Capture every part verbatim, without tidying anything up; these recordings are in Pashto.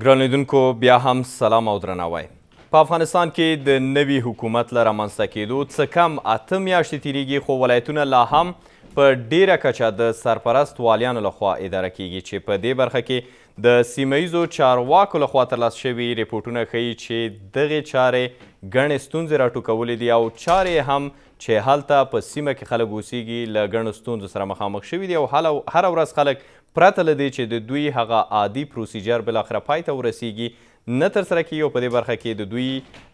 ګران لیدونکو بیا هم سلام او درناوی. په افغانستان کې د نوي حکومت له رامنځته کېدو څه کم اته میاشتې تیریږي، خو ولایتونه لا هم په ډیره کچه د سرپرست والیانو لخوا اداره کیږي، چې په دې برخه کې د سیمه ییزو چارواکو لخوا ترلاسه شوي ریپورټونه ښیي چې دغې چارې ګڼې ستونزې راټوکولې دي او چارې هم چې هلته په سیمه کې خلک اوسیږي له ګڼو ستونزو سره مخامخ شوي دي او هره ورځ خلک پرته له دې چې د دوی هغه عادي پروسیجر بالاخره پای ته ورسیږي نه ترسره کیږي او په دې برخه کې د دوی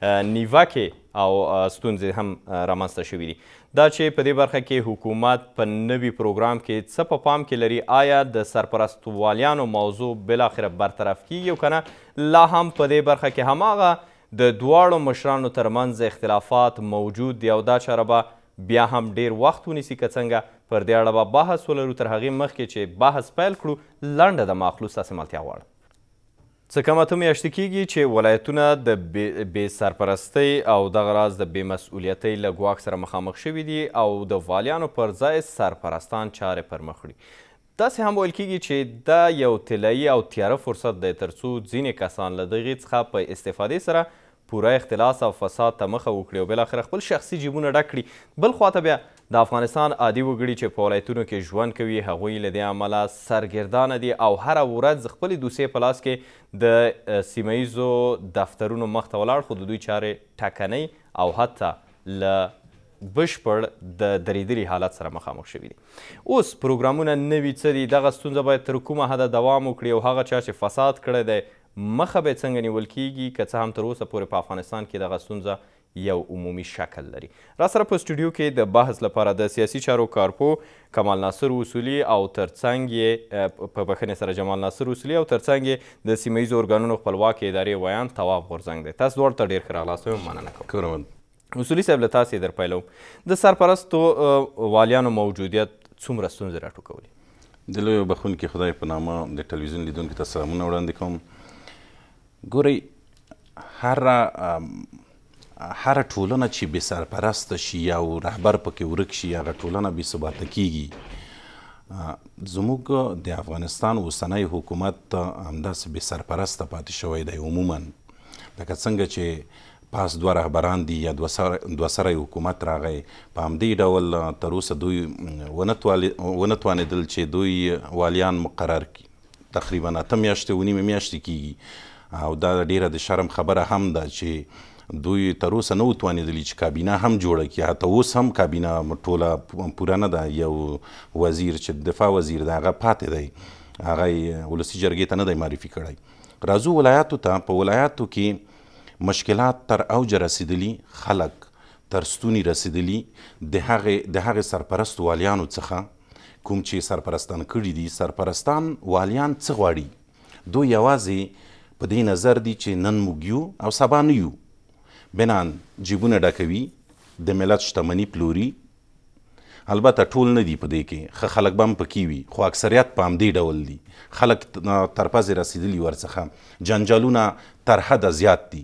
نیوکې او ستونزې هم رامنځته شوي دي. دا چې په دې برخه کې حکومت په نوي پروګرام کې څه په پام کې لري، آیا د سرپرست والیانو موضوع بالاخره برطرف کیږي او که نه لا هم په دې برخه کې هماغه د دواړو مشرانو ترمنځ اختلافات موجود دي او دا چاره به بیا هم ډیر وخت ونیسي که څنګه. پر دې اړه به بحث ولرو، تر هغې مخکې چې بحث پیل کړو لنډه د ماخلو ستاسې ملتیا غواړم. څه کم اته میاشتې کیږي چې ولایتونه د بې سرپرستۍ او دغه راز د بې مسؤلیتۍ له ګواښ سره مخامخ شوي دي او د والیانو پر ځای سرپرستان چارې پر مخ وړي. داسې هم ویل کیږي چې دا یو طلایي او تیاره فرصت دی تر څو ځینې کسان له دغې څخه په استفادې سره پوره اختلاس او فساد ته مخه وکړي او بالاخره خپل شخصي جیبونه ډک کړي. بل خواته بیا د افغانستان عادي وګړي چې په ولایتونو کې ژوند کوي، هغوی له دې امله سرګردانه دي او هره ورځ خپلې دوسیې په لاس کې د سیمه ییزو دفترونو مخ ته ولاړ، خو د دوی چارې ټکنۍ او حتی له بشپړ د درېدلي حالت سره مخامخ شوي دي. اوس پروګرامونه نوي څه دي، دغه ستونزه باید تر کومه حده دوام وکړي او هغه چا چې فساد کړی دی مخه به څنګه نیول کیږي، که څه هم تر اوسه پورې په افغانستان کې دغه ستونزه یو عمومي شکل لري. را سره په سټوډیو کې د بحث لپاره د سیاسي چارو کارپو کمال ناصر اصولي او ترڅنګ یې په بښنې سره جمال ناصر اصولي او ترڅنګ یې د سیمه ییزو ارګانونو خپلواکې ادارې ویان طواب غورځنګ دی. تاسو دواړو ته ډېر ښه راغلاست وایم، مننه کوم. اصولي صاحب له تاسې در پیلوم، د سرپرستو والیانو موجودیت څومره ستونزې راټوکولي؟ د لویو بخښونکي خدای په نامه د ټلویزیون لیدونکو ته سلامونه وړاندې کوم. ګورئ، هره هره ټولنه چې بې سرپرسته شي یا رهبر پکې ورک شي، هغه ټولنه بې ثباته کیږي. زموږ د افغانستان اوسنی حکومت همداسې بې سرپرسته پاتې شوی دی عموما، لکه څنګه چې پاس دوه رهبران دي یا دوه سری حکومت راغی، په همدې ډول تر اوسه دوی ونه توانېدل چې دوی والیان مقرر کړي. تقریبا اته میاشتې ونیمې میاشتې کیږي او دا ډیره د شرم خبره هم ده چې دوی تر اوسه نه وتوانېدلي چې کابینه هم جوړه کړي. حتی اوس هم کابینه ټوله پوره نه ده. یو وزیر چې دفاع وزیر دی هغه پاتې دی، هغه یې ولسي جرګې ته نه دی معرفي کړی. راځو ولایاتو ته. په ولایاتو کې مشکلات تر اوجه رسېدلي، خلک تر ستوني رسېدلي د هغې د هغې سرپرست والیانو څخه کوم چې سرپرستان کړي دي. سرپرستان والیان څه غواړي؟ دوی یوازې په دې نظر دي چې نن موږ یو او سبا نه یو، بنان جیبونه ډکوي، د ملت شتمني پلوري. البته ټول نه دي په دې کې، ښه خلک به هم پکې وي، خو اکثریت په همدې ډول دي. خلک تر پزې رسېدلي ورڅخه، جنجالونه تر حده زیات دي.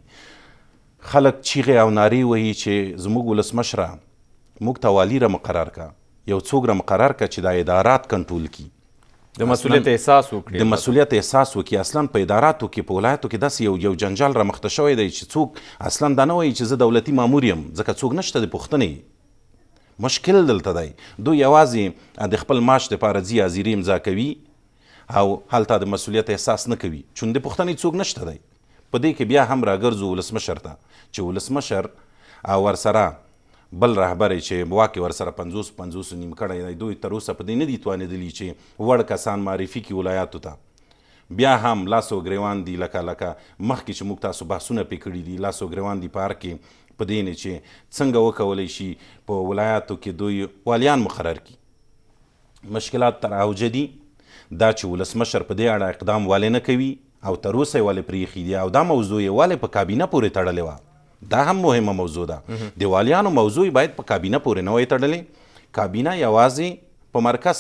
خلک چیغې او نارې وهي چې زموږ ولسمشره موږ ته والي را مقرر که، یو څوک را مقرر که چې دا ادارات کنټرول کړي، د مسؤلیت احساس وکړي، د مسؤلیت احساس وکړي. اصلا په اداراتو کې په ولایتو کې داسې یو یو جنجال رامخته شوی دی چې څوک اصلا دا نه وایي چې زه دولتي مامور یم، ځکه څوک نشته د پوښتنې. مشکل دلته دی، دوی یوازې د خپل معاش دپاره ځي حاضري امضا کوي او هلته د مسؤلیت احساس نه کوي، چون د پوښتنې څوک نشته دی. په دې کې بیا هم راګرځو ولسمشر ته چې ولسمشر او ورسره بل رهبر چې واک یې ورسره پنځوس پنځوس نیم کړی دی، دوی تر اوسه په دې نه دي توانېدلي چې وړ کسان معرفي کړي ولایاتو ته. بیا هم لاس و ګریوان دي، لکه لکه مخکې چې موږ تاسو بحثونه پرې کړي دي، لاس و ګریوان دي په هر کې په دې نه چې څنګه وکولی شي په ولایاتو کې دوی والیان مقرر کړي. مشکلات تر اوجه دي، دا چې ولسمشر په دې اړه اقدام ولې نه کوي او تر اوسه یې ولې پرېښي دي، او دا موضوع یې ولې په کابینه پورې تړلې وه. دا هم مهمه موضوع ده. د والیانو موضوع باید په کابینه پورې نه وای تړلې. کابینه یوازې په مرکز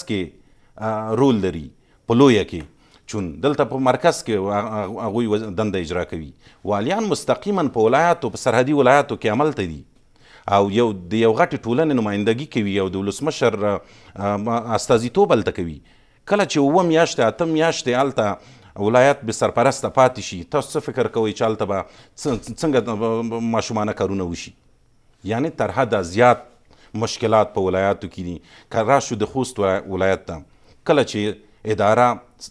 کې رول لري، په لویه کې، چون دلته په مرکز کې هغوی دنده اجرا کوي. والیان مستقیما په ولایاتو، په سرحدي ولایاتو کې عمل ته دي او یو د یو غټې ټولنې نمایندګي کوي او د ولسمشر استازیتوب هلته کوي. کله چې اووه میاشتې اته میاشتې هلته ولایت به سرپرسته پاتې شي، تاسو څه فکر کوئ چې هلته به څنګه ماشومانه کارونه وشي؟ یعنی تر حده زیات مشکلات په ولایاتو کې دي. که راشو د خوست ولایت ته، کله چې اداره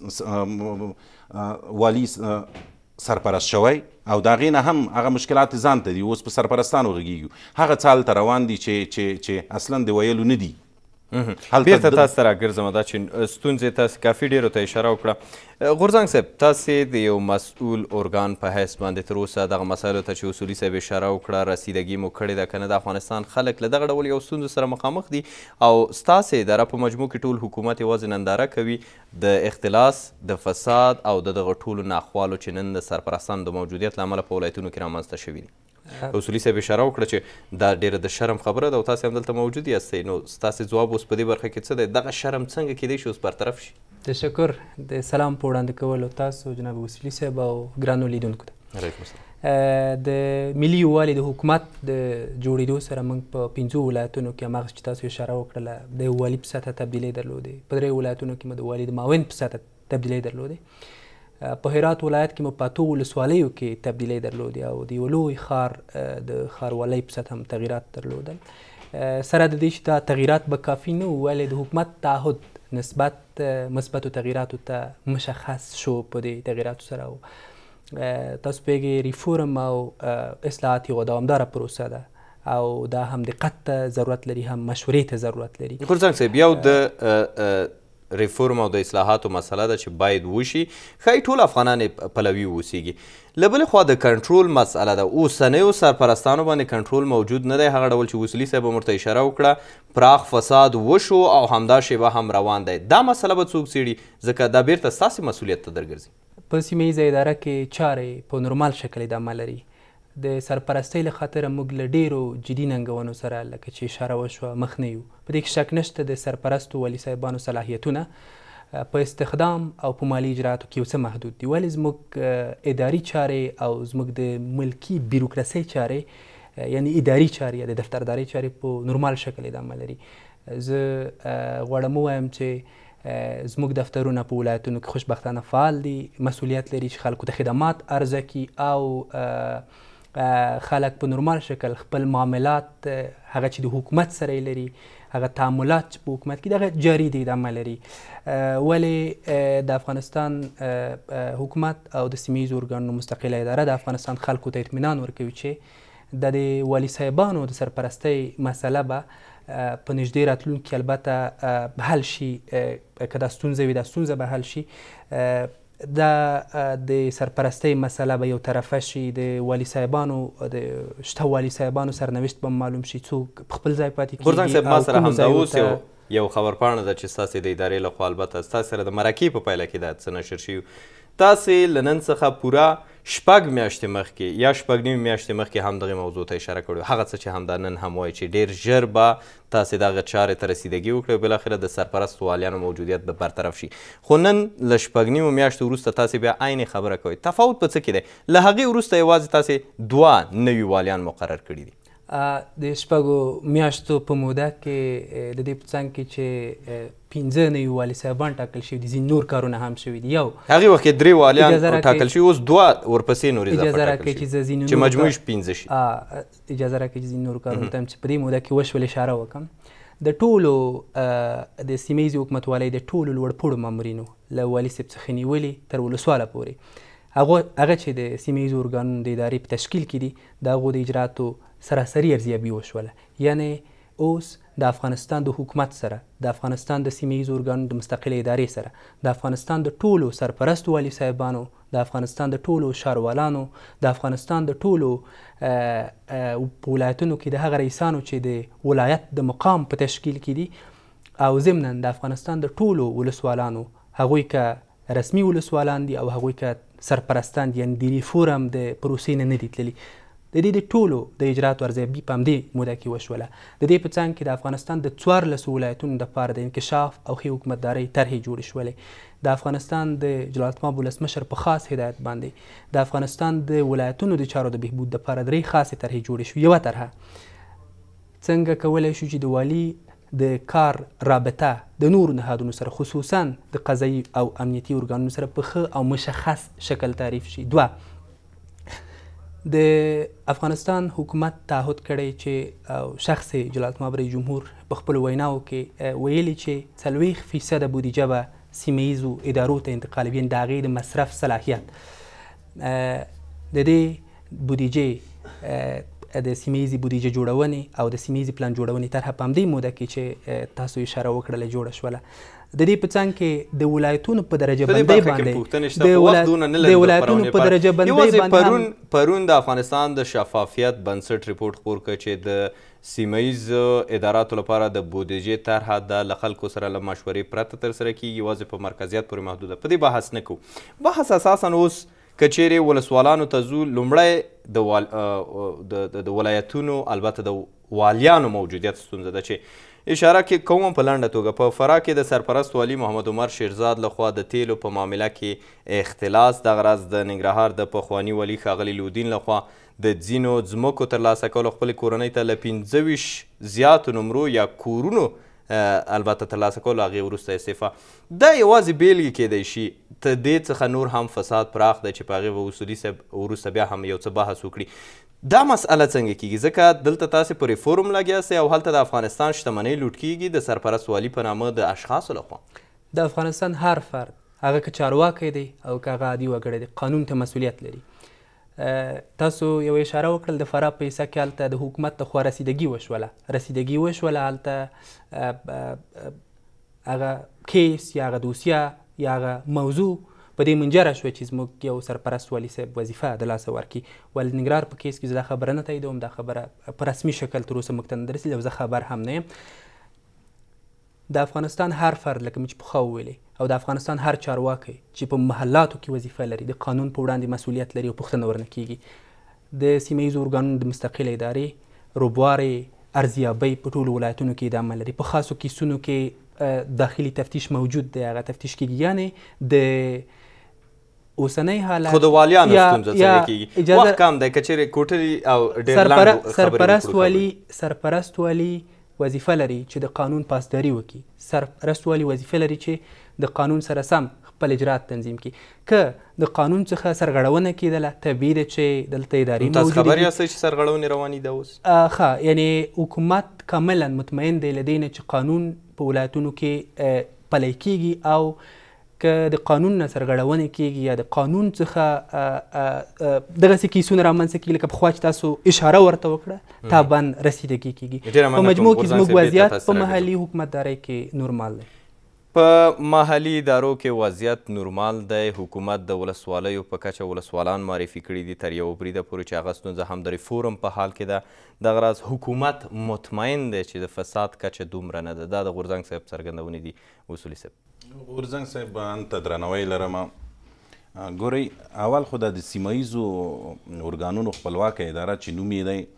والي سرپرست شوی او د هغې نه هم هغه مشکلات ځان ته دي، اوس په سرپرستانو غږیږو، هغه څه هلته روان دي چې چې اصلا د ویلو نه دي. بیرته تاسو ته راګرځم، دا چې ستونزې تاسو کافي ډېرو ته اشاره وکړه. غورځنګ صاحب، تاسې د یو مسؤل ارګان په حیث باندې تر اوسه دغه مسایلو ته چې اصولي صاحب اشاره وکړه رسیدګي مو کړې ده که نه؟ د افغانستان خلک له دغه ډول یو ستونزو سره مخامخ دي او ستاسې اداره په مجموع کې ټول حکومت یوازې ننداره کوي د اختلاس، د فساد او د دغه ټولو ناخوالو چې نن د سرپرستانو د موجودیت له امله په ولایتونو کې رامنځته شوي دي. اصولي صاحب اشاره وکړه چې دا ډېره د شرم خبره ده او تاسې هم دلته موجود یاستئ، نو ستاسې ځواب اوس په دې برخه کې څه دی؟ دغه شرم څنګه کیدای شي اوس برطرف شي؟ تشکر د سلام په وړاندې کولو تاسو جناب اصولي صاحب او ګرانو لیدونکو ته. علیکم السلام. د ملي یووالي د حکومت د جوړېدو سره موږ په پنځو ولایتونو کې هماغه چې تاسو اشاره وکړله د والي په سطحه تبدیلۍ درلودې، په درې ولایتونو کې مو د والي د معاون په سطحه تبدیلۍ درلودې، په هرات ولایت کې مو په اتو ولسوالیو کې تبدیلۍ درلودې او د یو لوی ښار د ښاروالۍ په سطحه هم تغییرات درلودل. سره د دې چې دا تغییرات به کافي نه وو، ولې د حکومت تعهد نسبت مثبتو تغییراتو ته مشخص شو په دې تغییراتو سره. او تاسو پوهېږئ ریفورم او اصلاحات یوه دوامداره پروسه ده او دا هم دقت ته ضرورت لري، هم مشورې ته ضرورت لري. غورځنګ صاحب، یو د ریفورم او د اصلاحاتو مسله ده چې باید وشي، ښایي ټول افغانان پلوي واوسیږي. له بلې خوا د کنټرول مسئله ده، اوسنیو سرپرستانو باندې کنټرول موجود نه دی، هغه ډول چې اصولي صاحب هم ورته اشاره وکړه پراخ فساد وشو او همدا شیبه هم روان دی. دا مسله به څوک څېړي؟ ځکه دا بیرته ستاسې مسؤلیت ته درګرځي. په سیمه ییزه اداره کې چارې په نورمال شکل ادامه لري. د سرپرستۍ له خاطره موږ له ډېرو جدي ننګونو سره لکه چې اشاره وشوه مخ نه یو. په دې کې شک نشته د سرپرستو والي صاحبانو صلاحیتونه په استخدام او په مالي اجرااتو کې یو څه محدود دي، ولې زموږ اداري چارې او زموږ د ملکي بیروکراسۍ چارې یعنی اداري چارې یا د دفتردارۍ چارې په نورمال شکل ادامه لري. زه غواړم ووایم چې زموږ دفترونه په ولایتونو کې خوشبختانه فعال دي، مسؤلیت لري چې خلکو ته خدمات عرضه کړي او خلک په نورمال شکل خپل معاملات هغه چې د حکومت سره لري، هغه تعاملات چې په حکومت کې دغه جاري دي ادامه لري. ولې د افغانستان حکومت او د سیمه ییزو ارګانونو مستقله اداره د افغانستان خلکو ته اطمینان ورکوي چې د دې والي صاحبانو د سرپرستۍ مسله به په نږدې راتلونکي کې البته حل شي. که دا ستونزه وي دا ستونزه به حل شي. دا د سرپرستۍ مسله به یو طرفه شي، د والي صاحبانو د شته والي صاحبانو سرنوشت به معلوم شي، څوک په خپل ځای پاتې کېږي. غورځنګ صاحب، ما سره همدا اوس یو خبرپاڼه ده چې ستاسې د ادارې لخوا البته ستاسې سره د مرکې په پایله کې دا څه نشر شوي. تاسې له نن څخه پوره شپږ میاشتې مخکې یا شپږ نیمې میاشتې مخکې هم دغې موضوع ته اشاره کړې، هغه څه چې همدا نن هم وایي چې ډېر ژر به تاسې دغه چارې ته رسیدګي وکړئ او بالاخره د سرپرستو والیانو موجودیت به برطرف شي. خو نن له شپږ نیمو میاشتو وروسته تاسې بیا عین خبره کوئ. تفاوت په څه کې دی؟ له هغې وروسته یوازې تاسې دوه نوي والیان مقرر کړي دي. د شپږو میاشتو په موده کې د دې په څنګ کې چې پنځه نوي والي صاحبان ټاکل شوي دي، ځینې نور کارونه هم شوي دي. یو هغې وخت کې درې والیان ټاکل شوي، اوس دوه ورپسې نور اضافه ټاکل شوي چې مجموعي پنځه شي. اجازه راکړئ چې ځینې نورو کارونو ته هم چې په دې موده کې وشول اشاره وکړم. د ټولو د سیمه ییزې حکومتوالۍ د ټولو لوړپوړو مامورینو له والي صاحب څخه نیولې تر ولسواله پورې هغه چې د سیمه ییزو ارګانونو د ادارې په تشکیل کې دي د هغو د اجراتو سراسري ارزیابي وشوله. یعنې اوس د افغانستان د حکومت سره، د افغانستان د سیمه ییزو ارګانونو د مستقلې ادارې سره، د افغانستان د ټولو سرپرستو والي صاحبانو، د افغانستان د ټولو ښاروالانو، د افغانستان د ټولو په ولایتونو کې د هغه رئیسانو چې د ولایت د مقام په تشکیل کې دي او ضمنا د افغانستان د ټولو ولسوالانو، هغوی که رسمي ولسوالان دي او هغوی که سرپرستان دي، یعنې د ریفورم د پروسې نه نه دي تللي، د دې د ټولو د اجراتو ارزیابي په همدې موده کې وشوله. د دې په څنګ کې د افغانستان د څوارلسو ولایتونو دپاره د انکشاف او ښې حکومتدارۍ طرحې جوړې شولې. د افغانستان د جلالتمآب ولسمشر په خاص هدایت باندې د افغانستان د ولایتونو د چارو د بهبود دپاره درې خاصې طرحې جوړې شوې. یوه طرحه څنګه کولی شو چې د والي د کار رابطه د نورو نهادونو سره خصوصا د قضایي او امنیتي ارګانونو سره په ښه او مشخص شکل تعریف شي. دوه، د افغانستان حکومت تعهد کړی چې شخص جلالت محب رئیس جمهور په خپلو ویناو کې ویلي چې څلوېښت فیصده بودیجه به سیمه ییزو ادارو ته انتقالوي، د هغې د مصرف صلاحیت د دې بودیجې د سیمه ییزې بودیجه جوړونې او د سیمه ییزې پلان جوړونې طرحه په همدې موده کې چې تاسو اشاره وکړله جوړه شوله. د دې په څنګ کې د ولایتونو په درجه بندۍ باندې د ولایتونو په درجه بندۍ باندې پرون د افغانستان د شفافیت بنسټ ریپورټ خپور کړ چې د سیمه ییزو اداراتو لپاره د بودیجې طرحه د له خلکو سره له مشورې پرته ترسره کیږي، یوازې په مرکزیت پورې محدوده. په دې بحث نه کوو. بحث اساسا اوس که چیرې ولسوالانو ته ځو، لومړی د ولایتونو البته د والیانو موجودیت ستونزه ده چې اشاره کې کوم په لنډه توګه په فراه کې د سرپرست والي محمد عمر شیرزاد لخوا د تیلو په معامله کې اختلاس، دغه راز د ننګرهار د پخواني والي ښاغلي لودین لخوا د ځینو ځمکو ترلاسه کولو خپلې کورنۍ ته له پنځه ویشت زیاتو نمرو یا کورونو البته ترلاسه کولو هغې وروسته استعفا. دا یوازې بیلګې کیدی شي ته دې څخه نور هم فساد پراخ دی چې په هغې به اصولي صاحب وروسته بیا هم یو څه بحث وکړي. دا مسئله څنګه کیږي؟ ځکه دلته تاسې په ریفورم لګیا سئ او هلته د افغانستان شتمنۍ لوټ کیږي د سرپرست والي په نامه د اشخاصو لخوا. د افغانستان هر فرد، هغه که چارواکی دی او که هغه عادي وګړی دی، قانون ته مسؤلیت لري. تاسو یو اشاره وکړل د فراه په حصه کې هلته د حکومت لخوا رسیدګي وشوله رسیدګي وشوله هلته هغه کیس یا هغه دوسیه یا هغه موضوع په دې منجره شوه چې زموږ یو سرپرست والي صاحب وظیفه د لاسه ورکړي. ولې د ننګرهار په کیس کې زه دا خبره نه تاییدوم، دا خبره په رسمي شکل تر اوسه موږ ته نه رسېدلې او زه خبر هم نه یم. د افغانستان هر فرد لکه مې چې پخوا وویلې او د افغانستان هر چارواکی چې په محلاتو کې وظیفه لري د قانون په وړاندې مسؤلیت لري او پوښتنه ورنه کیږي. د سیمه ییزو ارګانونو د مستقلې ادارې روبوارې ارزیابۍ په ټولو ولایتونو کې ادامه لري. په خاصو کیسونو کې داخلي تفتیش موجود دی، هغه تفتیش کیږي. یعنې د اوسنۍ حالت خو د والیانو ستونزه څنګه کیږي؟ وخت کم دی که چیرې کوټلي او ډېر لنډ سرپرست والي سرپرست والي وظیفه لري چې د قانون پاسداري وکړي. سرپرست والي وظیفه لري چې د قانون سره سم خپل اجرات تنظیم کړي. که د قانون څخه سرغړونه کېدله طبیعي ده چې دلته ادارې موجودې دي. تاسو خبر یاستئ چې سرغړونې روانې ده اوس؟ ښه، یعنې حکومت کاملا مطمئن دی له دې نه چې قانون په ولایتونو کې پلی کېږي او که د قانون نه سرغړونې کېږي یا د قانون څخه دغسې کیسونه رامنځته کېږي لکه پخوا چې تاسو اشاره ورته وکړه، طبعا رسیدګي کېږي. په مجموع کې زموږ وضعیت په محلي حکومتدارۍ کې نورمال دی. په محلي ادارو کې وضعیت نورمال دی. حکومت د ولسوالیو په کچه ولسوالان معرفي کړي دي تر یوه بریده پورې چې هغه ستونزه هم د ریفورم په حال کې ده. دغه راز حکومت مطمئن دی چې د فساد کچه دومره نه ده. دا د غورځنګ صاحب څرګندونې دي. اصولي صاحب غورځنګ صاحب انته درناوی لرم. ګورئ، اول خو د سیمه ییزو ارګانونو خپلواکه اداره چې نوم یې دی،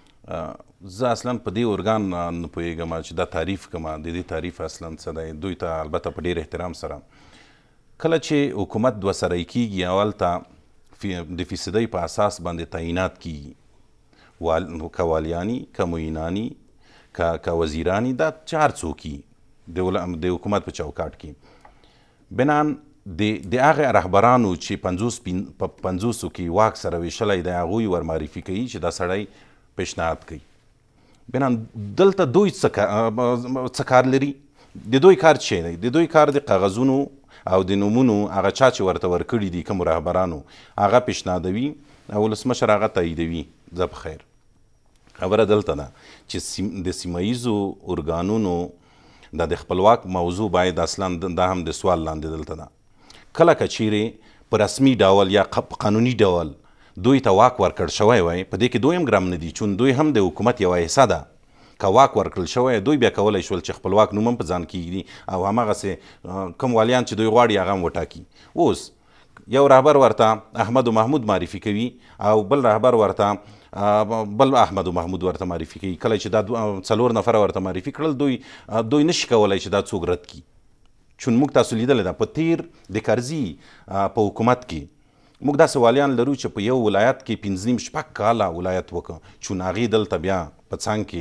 زه اصلا په دې ارګان نه پوهېږم چې دا تعریف کوم، د دې تعریف اصلا څه دی. دوی ته البته په ډېر احترام سره کله چې حکومت دوه سری کېږي او هلته د فیصدۍ په اساس باندې تعینات کېږي، که والیاني، که معیناني، که وزیراني، دا چې هر څوک د حکومت په چوکاټ کې بنان د هغه رهبرانو چې پنځوس په پنځوسو کې واک سره ویشلی دی هغوی ور معرفي کوي چې دا سړی پیشنهاد کوي. بنان دلته دوی څه کار لري؟ د دوی کار څه دی؟ د دوی کار د کاغذونو او د نومونو هغه چا چې ورته ورکړي دي کومو رهبرانو هغه پیشنهادوي او ولسمشر هغه تاییدوي. زه په خیر. خبره دلته ده چې د سیمه ییزو ارګانونو دا د خپلواک موضوع باید اصلا دا هم د سوال لاندې دلته ده. کله که چیرې په رسمي ډول یا قانوني ډول دوی ته واک ورکړ شوی وای، په دې کې دوی هم ګرم نه دي چون دوی هم د حکومت یوه حصه ده. که واک ورکړل شوی دوی بیا کولی شول چې خپلواک نوم هم په ځان کېږدي او همغسې کوم والیان چې دوی غواړي هغه هم وټاکي. اوس یو رهبر ورته احمد و محمود معرفي کوي او بل رهبر ورته بل احمد و محمود ورته معرفي کوي. کله چې دا څلور نفره ورته معرفي کړل دوی دوی نشي کولی چې دا څوک رد کړي. چون موږ تاسو لیدلی ده په تیر د کرزي په حکومت کې موږ داسې والیان لرو چې په یو ولایت کې پنځه نیم شپږ کاله ولایت وکړه چون هغې دلته بیا په څنګ کې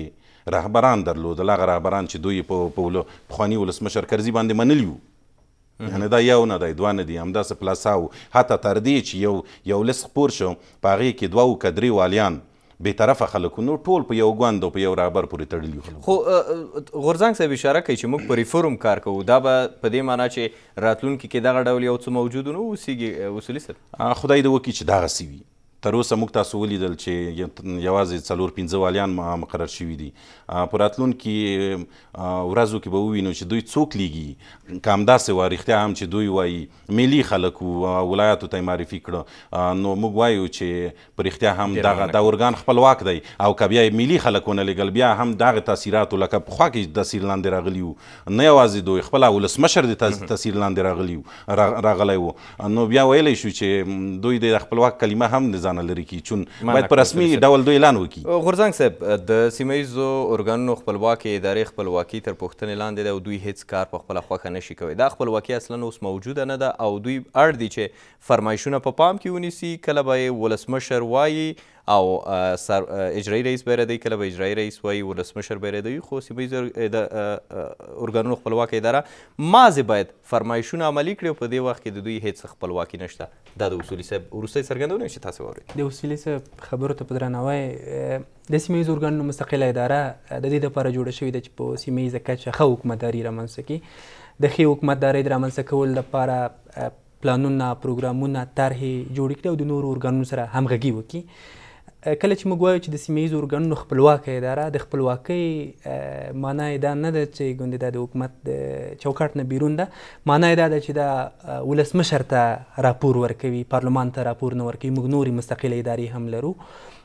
رهبران درلودل، هغه رهبران چې دوی په پخواني ولسمشر کرزي باندې منلي وو. یعنې دا یو نه دی، دوه نه دي، همداسې پلسا وو. حتی تر دې چې یو یو لس خپور شو، په هغې کې دوه که درې والیان بېطرفه خلک نو ټول په یو ګوند او په یو رهبر پورې تړلي خلک. خو غورځنګ صاحب اشاره کوي چې موږ په ریفورم کار کوو، دا به په دې معنا چې راتلونکي کې دغه ډول یو څه موجود نه اوسېږي اصولي صاحب؟ خدای دې وکړي چې دغسې وي. تر اوسه موږ تاسو ولیدل چې یوازې څلور پنځه والیان مقرر شوي دي. په راتلونکي ورځو کې به ووینو چې دوی څوک لیږي. که همداسې وه رښتیا هم چې دوی وایي ملي خلک وو، ولایاتو ته یې معرفي کړه، نو موږ وایو چې په رښتیا هم دغه دا ارګان خپلواک دی. او که بیا یې ملي خلک ونه لېږل، بیا هم دغه تاثیراتو لکه پخوا کې تاثیر لاندې راغلي وو، نه یوازې دوی خپله ولسمشر د تاثیر لاندې راغلی وو راغلی وو، نو بیا ویلی شو چې دوی د خپلواک کلمه هم د ځانه لرې کړي، چون باید په رسمي ډول دوی اعلان وکړي. غورځنګ صاحب، د سیمه ییزو ارګانونو خپلواکې ادارې خپلواکي تر پوښتنې لاندې ده او دوی هیڅ کار په خپله خوښه نشي کوی. دا خپلواکي اصلا اوس موجوده نه ده او دوی اړ دي چې فرمایشونه په پام کې ونیسي. کله به یې ولسمشر وایي او اجرایي رئیس به یې کله به اجرایي رئیس وایي، ولسمشر به یې خو سیمه ییزو ارګانونو خپلواکه اداره مازې باید فرمایشونه عملي کړي او په دې وخت کې د دوی هیڅ خپلواکي نشته. دا د اصولي صاحب وروستی څرګندونه چې تاسو واورئ. د اصولي صاحب خبرو ته په درناوی، د سیمه ییزو ارګانونو مستقله اداره د دې دپاره جوړه شوې ده چې په سیمه ییزه کچه ښه حکومتداري رامنځته کړي. د ښې حکومتدارۍ د رامنځته کولو لپاره پلانونه، پروګرامونه، طرحې جوړې کړي او د نورو ارګانونو سره همغږي وکړي. کله چې موږ وایو چې د سیمه ییزو ارګانونو خپلواکه اداره، د خپلواکۍ معنا یې دا نه ده چې ګوندې دا د حکومت د چوکاټ نه بیرون ده. معنا یې دا ده چې دا ولسمشر ته راپور ورکوي، پارلمان ته راپور نه ورکوي. موږ نورې مستقلې ادارې هم لرو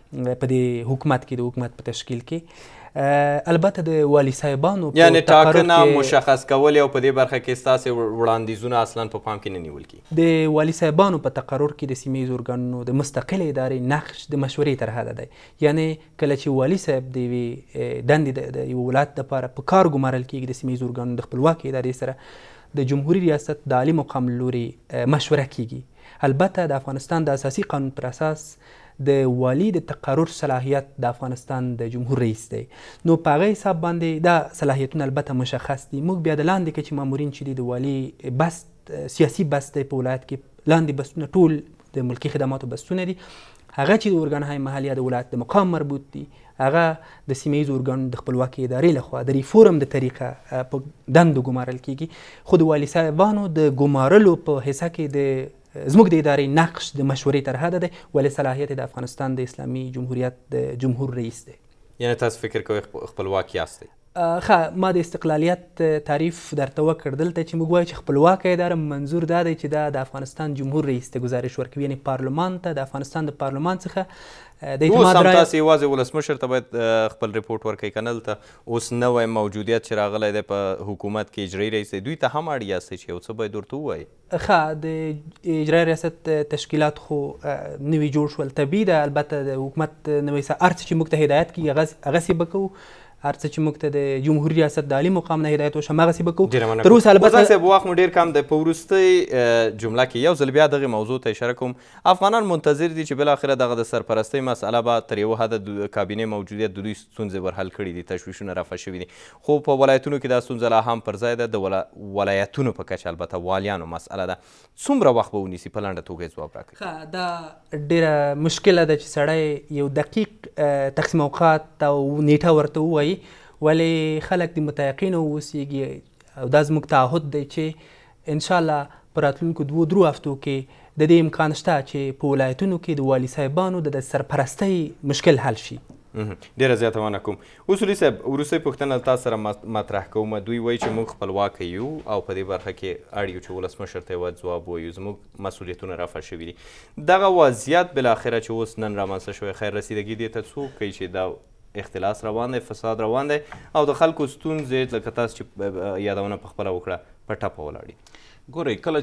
په دې حکومت کې، د حکومت په تشکیل کې. البته د والي صاحبانو یعنې ټاکنه مشخص کول او په دې برخه کې ستاسې وړاندیزونه اصلا په پام کې نه نیول کېږي. د والي صاحبانو په تقرر کې د سیمه ییزو ارګانونو د مستقلې ادارې نقش د مشورې تر حده دی. یعنې کله چې والي صاحب د یوې دندې د یوه ولایت دپاره په کار ګمارل کېږي، د سیمه ییزو ارګانونو د خپلواکې ادارې سره د جمهوري ریاست د عالي مقام له لورې مشوره کېږي. البته د افغانستان د اساسي قانون پر اساس د والي د تقرر صلاحیت د افغانستان د جمهور رئیس دی. نو په هغه حساب باندې دا صلاحیتونه البته مشخص دي. موږ بیا د لاندې کچې مامورین چې دي د والي بست سیاسي بست دی په ولایت کې، لاندې بستونه ټول د ملکي خدماتو بستونه دي. هغه چې د ارګانهای محلي د ولایت د مقام مربوط دي، هغه د سیمه ییزو ارګانونو د خپلواکۍ ادارې لخوا د ریفورم د طریقه په دندو ګمارل کېږي. خو د والي صاحبانو د ګمارلو په حصه کې د زموږ د ادارې نقش د مشورې تر حده دی، ولې صلاحیت د افغانستان د اسلامي جمهوریت د جمهور رئیس دی. یعنې تاسو فکر کوئ خپلواک یاستئ؟ ښه، ما د استقلالیت تعریف درته وکړ. دلته چې موږ وایو چې خپلواکه اداره، منظور دا دی چې دا د افغانستان جمهور رئیس ته ګزارش ورکوي، یعنې پارلمان ته د افغانستان د پارلمان څخه د اعتماد رایه. اوس هم تاسې یوازې ولسمشر ته باید خپل ریپورټ ورکوئ، که نه دلته اوس نوی موجودیت چې راغلی دی په حکومت کې اجرایي رئیس دی، دوی ته هم اړ یاستئ چې یو څه باید ورته ووایي؟ ښه، د اجرایي ریاست تشکیلات خو نوي جوړ شول، طبیعي ده. البته د حکومت نوی څه هر څه چې موږ ته هدایت کړي هغسې به کوو، هر څه چې موږ ته د جمهوري ریاست د عالي مقام نه هدایت وشي هماغسې به کوو. تر اوسه البته صاحب وخت مو ډېر کم دی. په وروستۍ جمله کې یو ځل بیا دغې موضوع ته اشاره کوم. افغانان منتظر دي چې بالاخره دغه د سرپرستۍ مسئله به تر یوه حده د کابینې موجودیت د دوی ستونزې ور حل کړي دي، تشویشونه رفع شوي دي. خو په ولایتونو کې دا ستونزه لا هم پر ځای ده. د ولایتونو په کچه البته والیانو مسئله ده. څومره وخت به ونیسي؟ په لنډه توګه یې ځواب راکړئ. ښه، دا ډېره مشکله ده چې سړی یو دقیق تقسیم اوقات او نیټه ورته ووایي، ولې خلک د متیقینه واوسېږي او دا زموږ تعهد دی چې انشاءالله په راتلونکو دوو درو هفتو کې د دې امکان شته چې په ولایتونو کې د والي صاحبانو د سرپرستۍ مشکل حل شي. ډېره زیاته مننه کوم. اصولي صاحب، وروستۍ پوښتنه تاسو سره مطرح کوم. دوی وایي چې موږ خپلواکه یو او په دې برخه کې اړ یو چې ولسمشر ته یوه ځواب ووایو، زموږ مسؤلیتونه رفع شوي دي. دغه وضعیت بالاخره چې اوس نن رامنځته شوی، خیر رسیدګي دې ته څوک کوي چې دا اختلاس روان دی، فساد روان دی او د خلکو ستونزې لکه تاسو چې یادونه په خپله وکړه په ټپه ولاړي؟ ګورئ، کله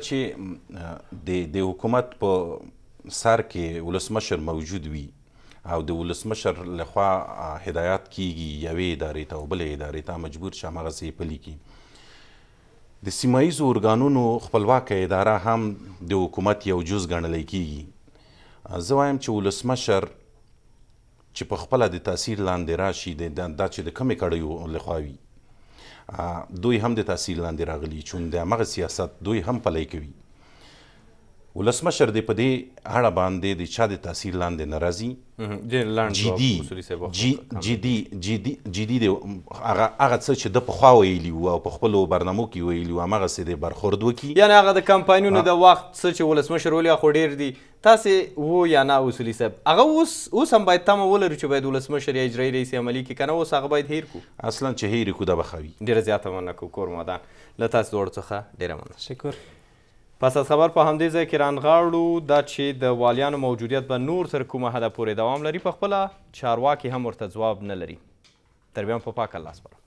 چې د حکومت په سر کې ولسمشر موجود وي او د ولسمشر لخوا هدایات کیږي یوې ادارې ته او بلې ادارې ته، مجبور شي هماغسې یې پلي کړي. د سیمه ییزو ارګانونو خپلواکه اداره هم د حکومت یو جز ګڼلی کیږي. زه وایم چې ولسمشر چې په خپله د تاثیر لاندې راشي دا چې د کمې کړیو لخوا وي دوی هم د تاثیر لاندې راغلي چون د همغه سیاست دوی هم پلی کوي. ولسمشر دی په دې اړه باندې د چا د تاثیر لاندې نه راځي جدي جدي جدي جدي دی هغه څه چې د پخوا ویلي وو او په خپلو برنامو کې ویلي وو همغسې دی برخورد وکړي. یعنې هغه د کمپاینونو د وخت څه چې ولسمشر ولي خو ډېر دي تاسې وو یا نه اصولي صاحب هغه اوس اوس هم باید تمه ولرو چې باید ولسمشر یا اجرایي رئیس عملي کړي که نه اوس هغه باید هیر کړو. اصلا چې هیر کړو دا به ښه وي. ډېره زیاته مننه کوو کور مادان له تاسو دواړو څخه ډېره مننه. شکر. پس از خبر په همدې ځای کې رانغاړو دا چې د والیانو موجودیت به نور تر کومه حده پورې دوام لري په خپله چارواکي هم ورته ځواب نه لري. تر بیا هم په پاک الله سپارم.